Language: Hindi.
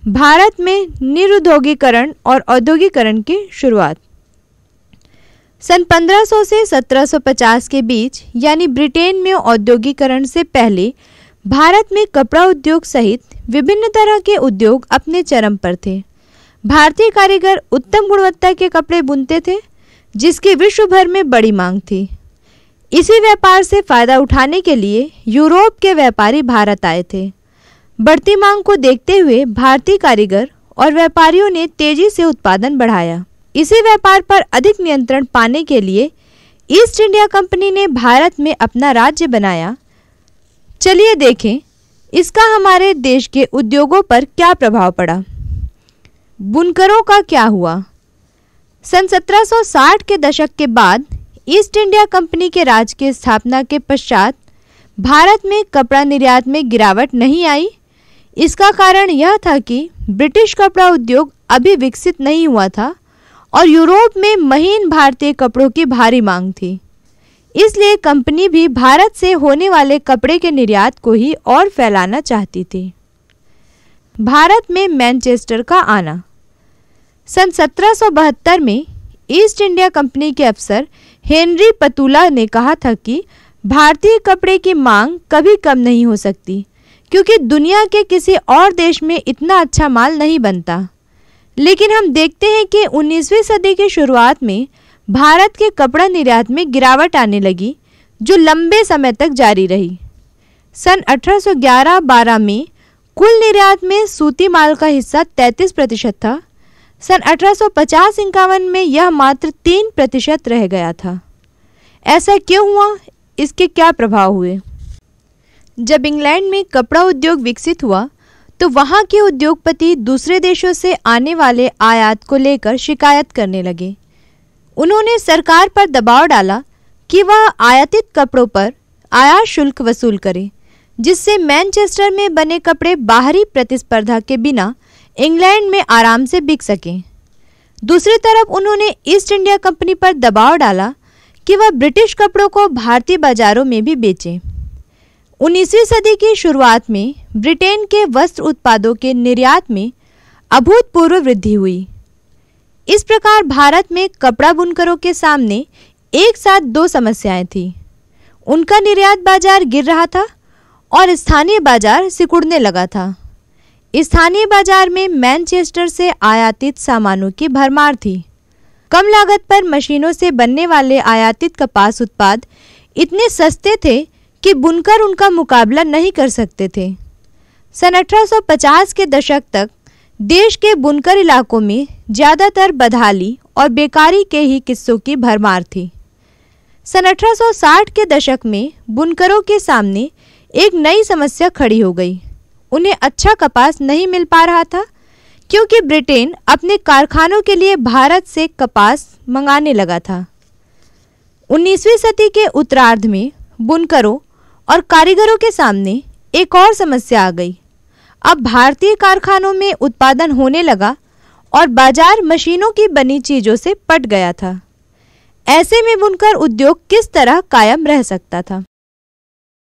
भारत में निरुद्योगीकरण और औद्योगिकरण की शुरुआत। सन 1500 से 1750 के बीच यानी ब्रिटेन में औद्योगिकरण से पहले भारत में कपड़ा उद्योग सहित विभिन्न तरह के उद्योग अपने चरम पर थे। भारतीय कारीगर उत्तम गुणवत्ता के कपड़े बुनते थे, जिसकी विश्व भर में बड़ी मांग थी। इसी व्यापार से फायदा उठाने के लिए यूरोप के व्यापारी भारत आए थे। बढ़ती मांग को देखते हुए भारतीय कारीगर और व्यापारियों ने तेजी से उत्पादन बढ़ाया। इसी व्यापार पर अधिक नियंत्रण पाने के लिए ईस्ट इंडिया कंपनी ने भारत में अपना राज्य बनाया। चलिए देखें इसका हमारे देश के उद्योगों पर क्या प्रभाव पड़ा। बुनकरों का क्या हुआ? सन 1760 के दशक के बाद ईस्ट इंडिया कंपनी के राज की स्थापना के पश्चात भारत में कपड़ा निर्यात में गिरावट नहीं आई। इसका कारण यह था कि ब्रिटिश कपड़ा उद्योग अभी विकसित नहीं हुआ था और यूरोप में महीन भारतीय कपड़ों की भारी मांग थी। इसलिए कंपनी भी भारत से होने वाले कपड़े के निर्यात को ही और फैलाना चाहती थी। भारत में मैनचेस्टर का आना। सन 1772 में ईस्ट इंडिया कंपनी के अफसर हेनरी पतुला ने कहा था कि भारतीय कपड़े की मांग कभी कम नहीं हो सकती, क्योंकि दुनिया के किसी और देश में इतना अच्छा माल नहीं बनता। लेकिन हम देखते हैं कि 19वीं सदी की शुरुआत में भारत के कपड़ा निर्यात में गिरावट आने लगी, जो लंबे समय तक जारी रही। सन 1811-12 में कुल निर्यात में सूती माल का हिस्सा 33% था। सन 1850-51 में यह मात्र 3% रह गया था। ऐसा क्यों हुआ? इसके क्या प्रभाव हुए? जब इंग्लैंड में कपड़ा उद्योग विकसित हुआ तो वहाँ के उद्योगपति दूसरे देशों से आने वाले आयात को लेकर शिकायत करने लगे। उन्होंने सरकार पर दबाव डाला कि वह आयातित कपड़ों पर आयात शुल्क वसूल करे, जिससे मैनचेस्टर में बने कपड़े बाहरी प्रतिस्पर्धा के बिना इंग्लैंड में आराम से बिक सकें। दूसरी तरफ उन्होंने ईस्ट इंडिया कंपनी पर दबाव डाला कि वह ब्रिटिश कपड़ों को भारतीय बाजारों में भी बेचें। 19वीं सदी की शुरुआत में ब्रिटेन के वस्त्र उत्पादों के निर्यात में अभूतपूर्व वृद्धि हुई। इस प्रकार भारत में कपड़ा बुनकरों के सामने एक साथ दो समस्याएं थीं। उनका निर्यात बाजार गिर रहा था और स्थानीय बाजार सिकुड़ने लगा था। स्थानीय बाजार में मैनचेस्टर से आयातित सामानों की भरमार थी। कम लागत पर मशीनों से बनने वाले आयातित कपास उत्पाद इतने सस्ते थे कि बुनकर उनका मुकाबला नहीं कर सकते थे। सन 1850 के दशक तक देश के बुनकर इलाकों में ज़्यादातर बदहाली और बेकारी के ही किस्सों की भरमार थी। सन 1860 के दशक में बुनकरों के सामने एक नई समस्या खड़ी हो गई। उन्हें अच्छा कपास नहीं मिल पा रहा था, क्योंकि ब्रिटेन अपने कारखानों के लिए भारत से कपास मंगाने लगा था। 19वीं सदी के उत्तरार्ध में बुनकरों और कारीगरों के सामने एक और समस्या आ गई। अब भारतीय कारखानों में उत्पादन होने लगा और बाजार मशीनों की बनी चीज़ों से पट गया था। ऐसे में बुनकर उद्योग किस तरह कायम रह सकता था?